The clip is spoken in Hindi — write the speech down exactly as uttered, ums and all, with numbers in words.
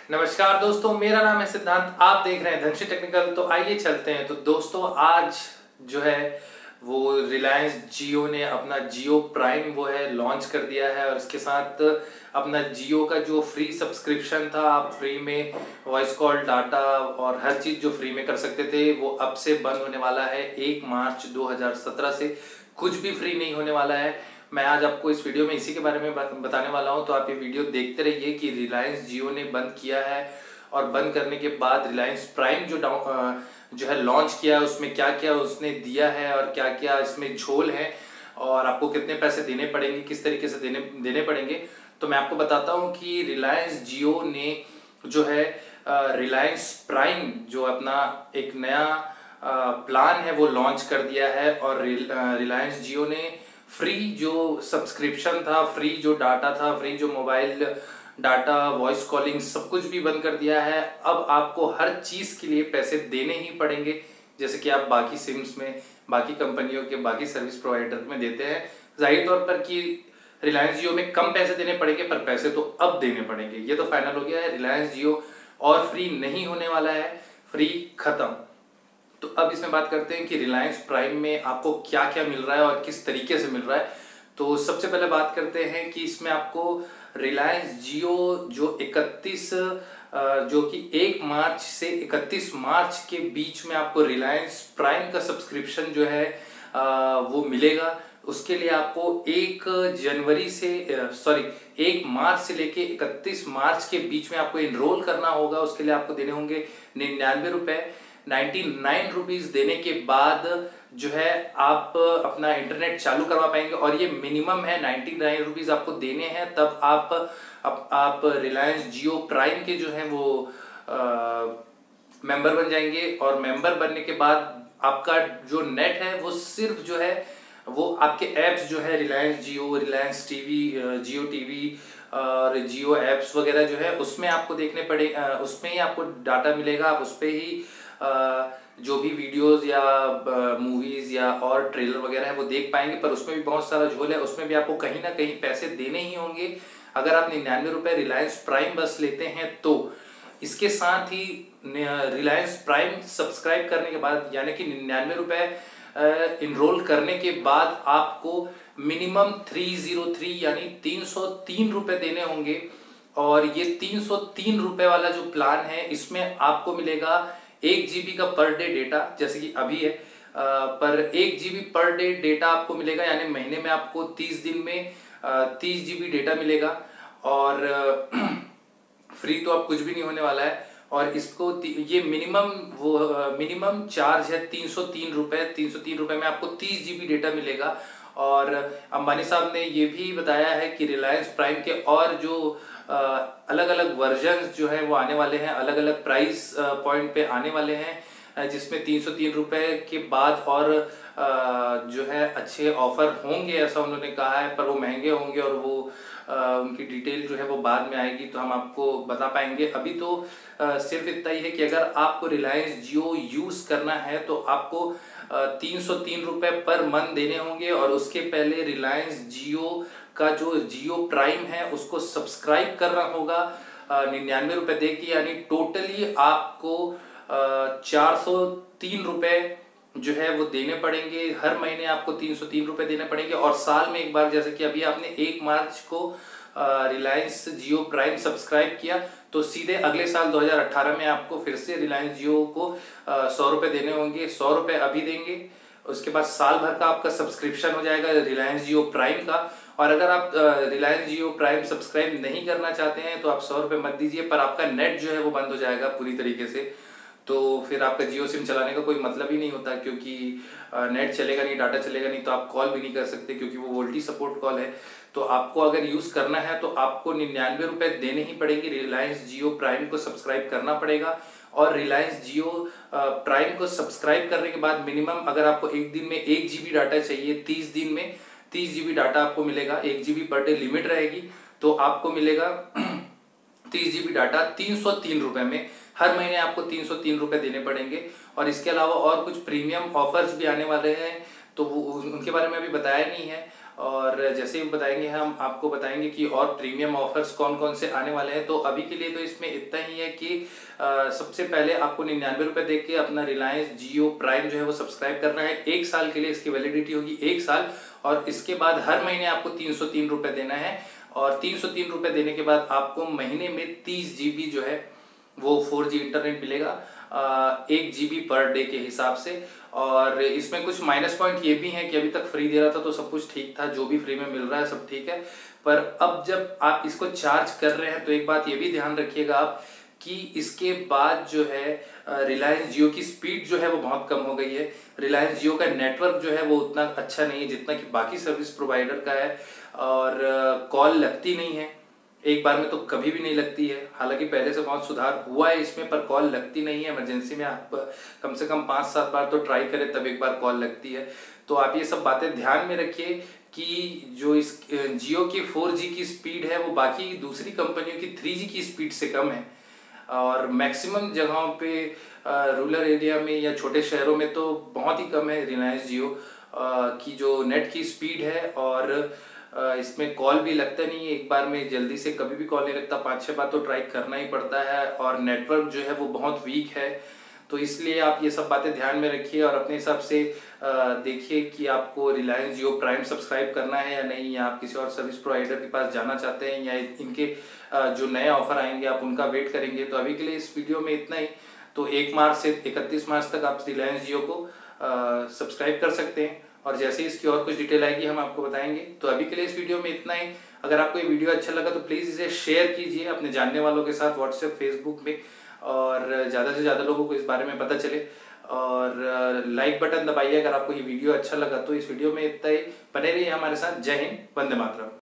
नमस्कार दोस्तों, मेरा नाम है सिद्धांत। आप देख रहे हैं धनश्री टेक्निकल। तो आइए चलते हैं। तो दोस्तों आज जो है वो रिलायंस जियो ने अपना जियो प्राइम वो है लॉन्च कर दिया है और इसके साथ अपना जियो का जो फ्री सब्सक्रिप्शन था, आप फ्री में वॉइस कॉल, डाटा और हर चीज़ जो फ्री में कर सकते थे वो अब से बंद होने वाला है। एक मार्च दो हज़ार सत्रह से कुछ भी फ्री नहीं होने वाला है। मैं आज आपको इस वीडियो में इसी के बारे में बताने वाला हूं, तो आप ये वीडियो देखते रहिए कि रिलायंस जियो ने बंद किया है और बंद करने के बाद रिलायंस प्राइम जो डाउन जो है लॉन्च किया है उसमें क्या क्या उसने दिया है और क्या क्या इसमें झोल है और आपको कितने पैसे देने पड़ेंगे, किस तरीके से देने देने पड़ेंगे। तो मैं आपको बताता हूँ कि रिलायंस जियो ने जो है रिलायंस प्राइम जो अपना एक नया प्लान है वो लॉन्च कर दिया है और रिलायंस जियो ने फ्री जो सब्सक्रिप्शन था, फ्री जो डाटा था, फ्री जो मोबाइल डाटा, वॉइस कॉलिंग सब कुछ भी बंद कर दिया है। अब आपको हर चीज़ के लिए पैसे देने ही पड़ेंगे, जैसे कि आप बाकी सिम्स में, बाकी कंपनियों के, बाकी सर्विस प्रोवाइडर में देते हैं। जाहिर तौर पर कि रिलायंस जियो में कम पैसे देने पड़ेंगे, पर पैसे तो अब देने पड़ेंगे। ये तो फाइनल हो गया है, रिलायंस जियो और फ्री नहीं होने वाला है, फ्री खत्म। तो अब इसमें बात करते हैं कि रिलायंस प्राइम में आपको क्या क्या मिल रहा है और किस तरीके से मिल रहा है। तो सबसे पहले बात करते हैं कि इसमें आपको रिलायंस जियो जो इकतीस जो कि एक मार्च से इकतीस मार्च के बीच में आपको रिलायंस प्राइम का सब्सक्रिप्शन जो है वो मिलेगा। उसके लिए आपको एक जनवरी से सॉरी एक मार्च से लेके इकतीस मार्च के बीच में आपको इनरोल करना होगा। उसके लिए आपको देने होंगे निन्यानवे रुपए नाइन्टी नाइन रुपीज देने के बाद जो है आप अपना इंटरनेट चालू करवा पाएंगे और ये मिनिमम है, नाइन्टी नाइन रुपीज आपको देने हैं। तब आप आप, आप रिलायंस जियो प्राइम के जो है वो मेंबर बन जाएंगे और मेंबर बनने के बाद आपका जो नेट है वो सिर्फ जो है वो आपके एप्स जो है रिलायंस जियो, रिलायंस टीवी, जियो टीवी और जियो एप्स वगैरह जो है उसमें आपको देखने पड़े, उसमें ही आपको डाटा मिलेगा। आप उस पर ही जो भी वीडियोस या मूवीज या और ट्रेलर वगैरह है वो देख पाएंगे। पर उसमें भी बहुत सारा झोल है, उसमें भी आपको कहीं ना कहीं पैसे देने ही होंगे। अगर आप निन्यानवे रुपए रिलायंस प्राइम बस लेते हैं तो इसके साथ ही रिलायंस प्राइम सब्सक्राइब करने के बाद यानी कि निन्यानवे रुपए इनरोल करने के बाद आपको मिनिमम तीन सौ तीन यानी तीन सौ तीन रुपए देने होंगे। और ये तीन सौ तीन रुपए वाला जो प्लान है इसमें आपको मिलेगा एक जीबी का पर डे डेटा, जैसे कि अभी है आ, पर एक जीबी पर डे डेटा आपको मिलेगा, यानी महीने में आपको तीस दिन में तीस जीबी डेटा मिलेगा। और फ्री तो अब कुछ भी नहीं होने वाला है। और इसको ये मिनिमम वो मिनिमम चार्ज है तीन सौ तीन रुपए तीन सौ तीन रुपए में आपको तीस जीबी डेटा मिलेगा। और अंबानी साहब ने ये भी बताया है कि रिलायंस प्राइम के और जो अलग अलग वर्जन जो है वो आने वाले हैं, अलग अलग प्राइस पॉइंट पे आने वाले हैं, जिसमें तीन सौ तीन रुपए के बाद और जो है अच्छे ऑफर होंगे, ऐसा उन्होंने कहा है। पर वो महंगे होंगे और वो उनकी डिटेल जो है वो बाद में आएगी तो हम आपको बता पाएंगे। अभी तो सिर्फ इतना ही है कि अगर आपको रिलायंस जियो यूज करना है तो आपको तीन सौ तीन रुपए पर मंथ देने होंगे और उसके पहले रिलायंस जियो का जो जियो प्राइम है उसको सब्सक्राइब करना होगा निन्यानवे रुपए दे के, यानी टोटली आपको चार सौ तीन रुपए जो है वो देने पड़ेंगे। हर महीने आपको तीन सौ तीन रुपए देने पड़ेंगे और साल में एक बार, जैसे कि अभी आपने एक मार्च को रिलायंस जियो प्राइम सब्सक्राइब किया तो सीधे अगले साल दो हज़ार अठारह में आपको फिर से रिलायंस जियो को सौ रुपए देने होंगे। सौ रुपए अभी देंगे, उसके बाद साल भर का आपका सब्सक्रिप्शन हो जाएगा रिलायंस जियो प्राइम का। और अगर आप रिलायंस जियो प्राइम सब्सक्राइब नहीं करना चाहते हैं तो आप सौ रुपये मत दीजिए, पर आपका नेट जो है वो बंद हो जाएगा पूरी तरीके से। तो फिर आपका जियो सिम चलाने का कोई मतलब ही नहीं होता, क्योंकि नेट चलेगा नहीं, डाटा चलेगा नहीं, तो आप कॉल भी नहीं कर सकते क्योंकि वो वोल्टी सपोर्ट कॉल है। तो आपको अगर यूज़ करना है तो आपको निन्यानवे रुपये देने ही पड़ेंगे, रिलायंस जियो प्राइम को सब्सक्राइब करना पड़ेगा। और रिलायंस जियो प्राइम को सब्सक्राइब करने के बाद मिनिमम अगर आपको एक दिन में एक जीबी डाटा चाहिए, तीस दिन में तीस जीबी डाटा आपको मिलेगा, एक जीबी पर डे लिमिट रहेगी, तो आपको मिलेगा तीस जीबी डाटा तीन सौ तीन रुपए में। हर महीने आपको तीन सौ तीन रुपए देने पड़ेंगे। और इसके अलावा और कुछ प्रीमियम ऑफर्स भी आने वाले हैं, तो वो उनके बारे में अभी बताया नहीं है। और जैसे ही बताएंगे हम आपको बताएंगे कि और प्रीमियम ऑफर्स कौन कौन से आने वाले हैं। तो अभी के लिए तो इसमें इतना ही है कि आ, सबसे पहले आपको निन्यानवे रुपये देख के अपना रिलायंस जियो प्राइम जो है वो सब्सक्राइब करना है। एक साल के लिए इसकी वैलिडिटी होगी, एक साल, और इसके बाद हर महीने आपको तीन सौ तीन रुपये देना है। और तीन सौ तीन रुपये देने के बाद आपको महीने में तीस जीबी जो है वो फोर जी इंटरनेट मिलेगा, एक जीबी पर डे के हिसाब से। और इसमें कुछ माइनस पॉइंट ये भी हैं कि अभी तक फ्री दे रहा था तो सब कुछ ठीक था, जो भी फ्री में मिल रहा है सब ठीक है। पर अब जब आप इसको चार्ज कर रहे हैं तो एक बात ये भी ध्यान रखिएगा आप कि इसके बाद जो है रिलायंस जियो की स्पीड जो है वो बहुत कम हो गई है। रिलायंस जियो का नेटवर्क जो है वो उतना अच्छा नहीं है जितना कि बाकी सर्विस प्रोवाइडर का है, और कॉल लगती नहीं है, एक बार में तो कभी भी नहीं लगती है। हालांकि पहले से बहुत सुधार हुआ है इसमें, पर कॉल लगती नहीं है। इमरजेंसी में आप कम से कम पाँच सात बार तो ट्राई करें तब एक बार कॉल लगती है। तो आप ये सब बातें ध्यान में रखिए कि जो इस जियो की फोर जी की स्पीड है वो बाकी दूसरी कंपनियों की थ्री जी की स्पीड से कम है। और मैक्सिमम जगहों पे रूरल एरिया में या छोटे शहरों में तो बहुत ही कम है रिलायंस जियो की जो नेट की स्पीड है। और इसमें कॉल भी लगता नहीं है, एक बार में जल्दी से कभी भी कॉल नहीं लगता, पाँच छः बार तो ट्राई करना ही पड़ता है। और नेटवर्क जो है वो बहुत वीक है, तो इसलिए आप ये सब बातें ध्यान में रखिए और अपने हिसाब से देखिए कि आपको रिलायंस जियो प्राइम सब्सक्राइब करना है या नहीं, या आप किसी और सर्विस प्रोवाइडर के पास जाना चाहते हैं, या इनके जो नए ऑफर आएंगे आप उनका वेट करेंगे। तो अभी के लिए इस वीडियो में इतना ही। तो एक मार्च से इकतीस मार्च तक आप रिलायंस जियो को सब्सक्राइब कर सकते हैं, और जैसे ही इसकी और कुछ डिटेल आएगी हम आपको बताएंगे। तो अभी के लिए इस वीडियो में इतना ही। अगर आपको ये वीडियो अच्छा लगा तो प्लीज़ इसे शेयर कीजिए अपने जानने वालों के साथ व्हाट्सएप फेसबुक में, और ज़्यादा से ज़्यादा लोगों को इस बारे में पता चले। और लाइक बटन दबाइए अगर आपको ये वीडियो अच्छा लगा। तो इस वीडियो में इतना ही, बने रहिए हमारे साथ। जय हिंद, वंदे मातरम।